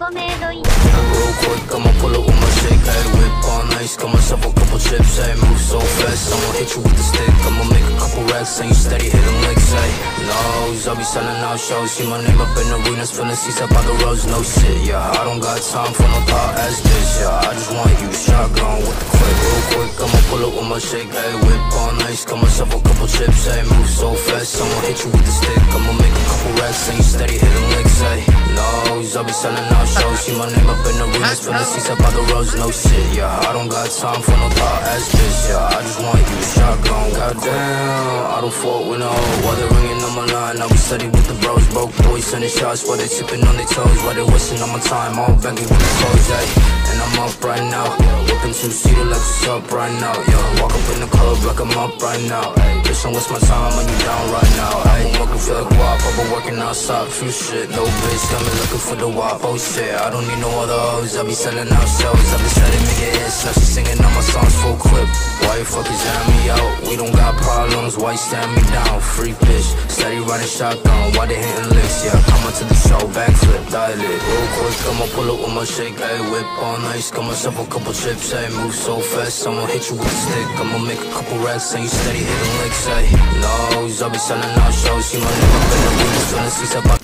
Real quick, I'ma pull up with my shake, hey, whip on ice, got myself a couple chips, hey, move so fast, I'ma hit you with the stick, I'ma make a couple racks, and you steady hitting licks, hey, nose, I'll be selling out shows, see my name up in arenas, filling seats up by the roads, no shit, yeah, I don't got time for no thought as this, yeah, I just want you shotgun with the clip, real quick, I'ma pull up with my shake, hey, whip on ice, got myself a couple chips, hey, move so fast, I'ma hit you with the stick, I'ma make a couple racks, and you steady hitting licks, hey, nose, I'll be selling out shows, see my name up in arenas, filling seats up by the roads, no shit, yeah, I don't got time for no thought as this, yeah, I just want you shotgun, goddamn, I don't fault with no, while they're ringing on my line, I'll be steady with the bros, broke boys sending shots while they tipping on their toes, while they wasting on my time, all baggy with the clothes, ayy, and I'm up right now, whipping two-seater like what's up right now, yeah, walk up in the club like I'm up right now, ayy, bitch, don't waste my time when you down right now, I've been working, feel like WAP, I've been working outside, true shit, no bitch, got me looking for the WAP, oh shit, I don't need no other hoes, I be selling out shows, I be selling me the hits, now she singing all my songs full clip, why you fucking jam me out, we don't got problems, why you stand me down, free bitch, steady riding shotgun, why they hitting licks, yeah, come on to the show, backflip, dial it, real quick, I'ma pull up with my shake, ayy, whip on ice, got myself a couple chips, ayy, move so fast, I'ma hit you with the stick, I'ma make a couple racks, and you steady hitting licks, ayy, nose, I'll be selling out shows, see my name up in the windows, filling seats up by